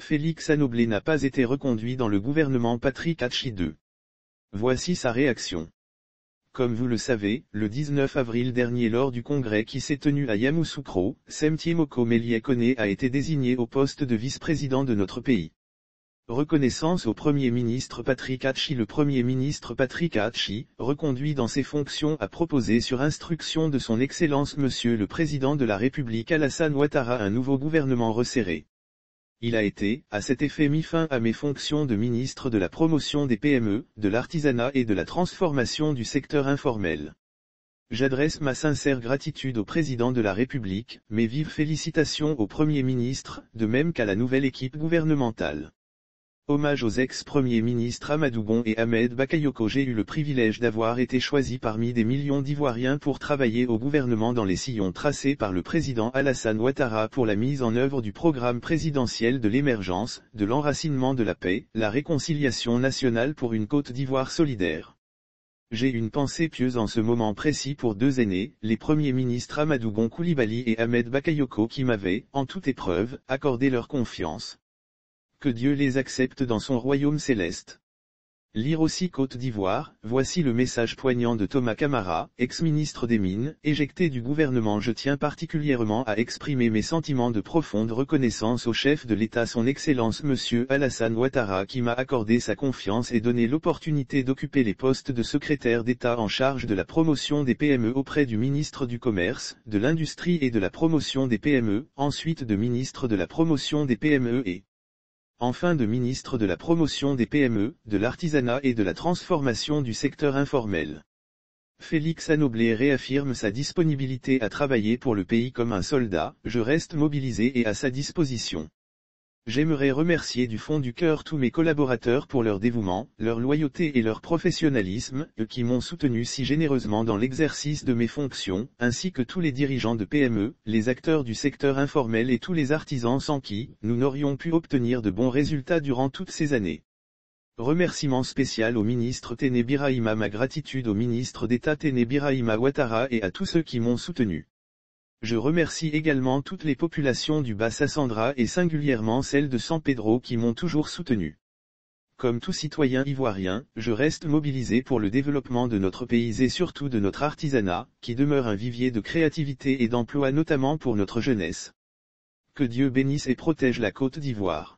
Félix Anoblé n'a pas été reconduit dans le gouvernement Patrick Hatchi II. Voici sa réaction. Comme vous le savez, le 19 avril dernier lors du congrès qui s'est tenu à Yamoussoukro, Semtiemoko Meliekone a été désigné au poste de vice-président de notre pays. Reconnaissance au Premier ministre Patrick Hatchi. Le Premier ministre Patrick Hatchi, reconduit dans ses fonctions, a proposé sur instruction de son Excellence Monsieur le Président de la République Alassane Ouattara un nouveau gouvernement resserré. Il a été, à cet effet, mis fin à mes fonctions de ministre de la promotion des PME, de l'artisanat et de la transformation du secteur informel. J'adresse ma sincère gratitude au Président de la République, mes vives félicitations au Premier ministre, de même qu'à la nouvelle équipe gouvernementale. Hommage aux ex-premiers ministres Amadou Bon et Ahmed Bakayoko. J'ai eu le privilège d'avoir été choisi parmi des millions d'Ivoiriens pour travailler au gouvernement dans les sillons tracés par le président Alassane Ouattara pour la mise en œuvre du programme présidentiel de l'émergence, de l'enracinement de la paix, la réconciliation nationale pour une Côte d'Ivoire solidaire. J'ai une pensée pieuse en ce moment précis pour deux aînés, les premiers ministres Amadou Bon Coulibaly et Ahmed Bakayoko qui m'avaient, en toute épreuve, accordé leur confiance. Que Dieu les accepte dans son royaume céleste. Lire aussi Côte d'Ivoire, voici le message poignant de Thomas Camara, ex-ministre des Mines, éjecté du gouvernement. Je tiens particulièrement à exprimer mes sentiments de profonde reconnaissance au chef de l'État son Excellence Monsieur Alassane Ouattara qui m'a accordé sa confiance et donné l'opportunité d'occuper les postes de secrétaire d'État en charge de la promotion des PME auprès du ministre du Commerce, de l'Industrie et de la promotion des PME, ensuite de ministre de la promotion des PME et enfin de ministre de la promotion des PME, de l'artisanat et de la transformation du secteur informel. Félix Anoblé réaffirme sa disponibilité à travailler pour le pays comme un soldat. Je reste mobilisé et à sa disposition. J'aimerais remercier du fond du cœur tous mes collaborateurs pour leur dévouement, leur loyauté et leur professionnalisme, eux qui m'ont soutenu si généreusement dans l'exercice de mes fonctions, ainsi que tous les dirigeants de PME, les acteurs du secteur informel et tous les artisans sans qui, nous n'aurions pu obtenir de bons résultats durant toutes ces années. Remerciement spécial au ministre Téné Birahima. Ma gratitude au ministre d'État Téné Birahima Ouattara et à tous ceux qui m'ont soutenu. Je remercie également toutes les populations du Bas-Sassandra et singulièrement celles de San Pedro qui m'ont toujours soutenu. Comme tout citoyen ivoirien, je reste mobilisé pour le développement de notre pays et surtout de notre artisanat, qui demeure un vivier de créativité et d'emploi notamment pour notre jeunesse. Que Dieu bénisse et protège la Côte d'Ivoire.